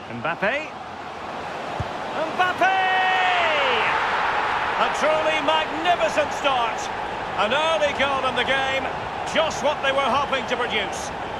Mbappe. Mbappe! A truly magnificent start. An early goal in the game. Just what they were hoping to produce.